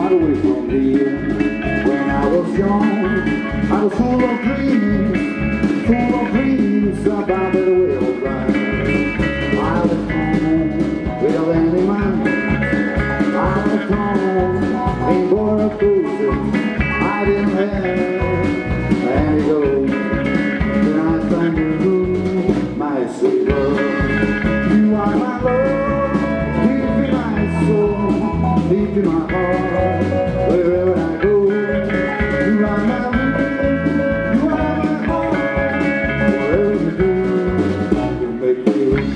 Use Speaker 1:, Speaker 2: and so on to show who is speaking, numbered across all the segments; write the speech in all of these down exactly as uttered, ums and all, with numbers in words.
Speaker 1: far away from here. When I was young, I was full of dreams, full of dreams about the way of life. I was home with any man. I was home in border cruises. I didn't have any gold. Then I found you, my sweet love. You are my love, deep in my soul, deep in my heart, wherever I go. You are my love, you are my heart, wherever you go, you make me.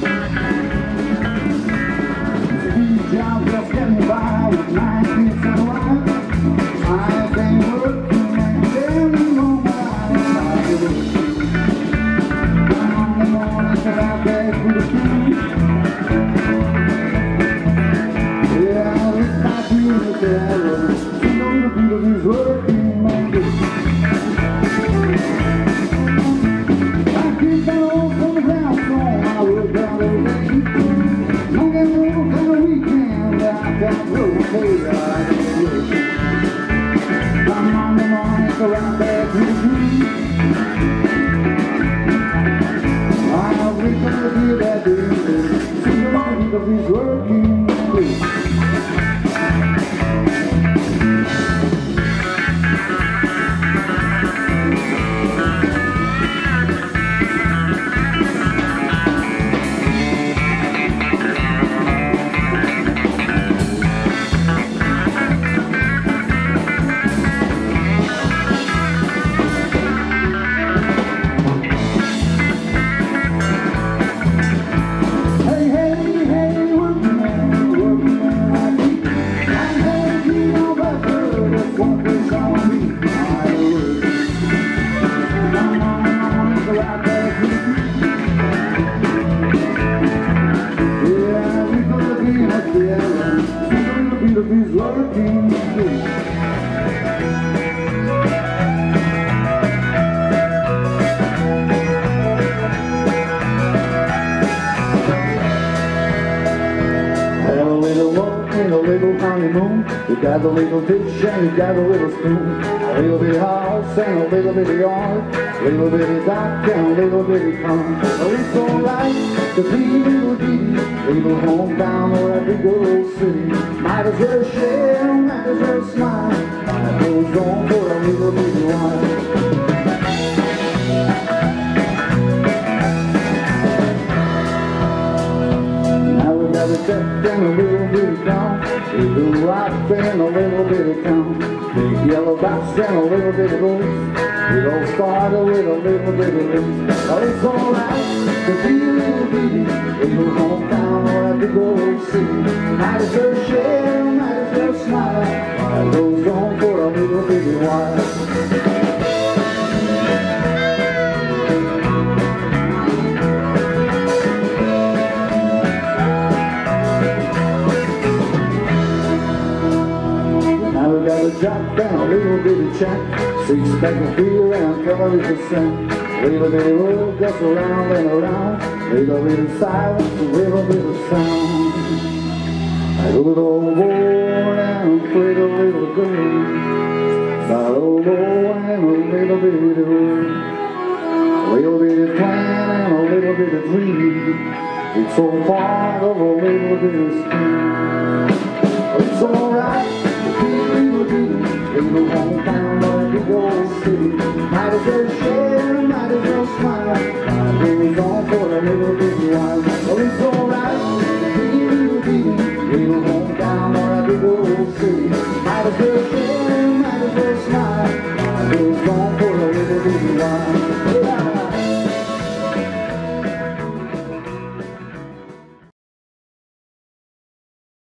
Speaker 1: These jobs just get me by with my kids and wife. I've been working and getting on my life. I'm on the morning till I beg for the food. Yeah, I look back in the terror, see all the people who's working Monday. I keep that old from the ground song, I work out every day. Long and long kind of weekend, I got rotate, I can work. I'm on the morning till I beg for the food. I'll wake up with you that day, see the morning of his working day. He's working too. Had a little walk and a little honeymoon. You got a little dish and you got a little spoon. A little bit of house and a little bit of yard. A little bit of dock and a little bit of farm. Well, it's alright to be a little ditty, little hometown or a big old city. Might as well share, might as well smile. Life goes on for a little bit while. Now we got a check and a little bit of town, a little life and a little bit of town, big yellow box and a little bit of rose. We all started with a little bit of race. Well, it's alright to be a little bitty, little hometown or a big old city. Might as well share, might as well smile. Life goes on for a little bitty while. Jock and a little bit of chat, six pack of beer and a television set. Little bit of road just around and around, little bit of silence, a little bit of sound. Like a little old boy and a pretty little girl, about a old boy and a little bit of girl, a little bit of plan and a little bit of dream. It's all part of a little bit of scheme. It's alright. Little hometown or a big old city. Might as well share, might as well smile. Life goes on for a little bit while. Well, it's alright to be a little bitty, little hometown or a big old city. Might as well share.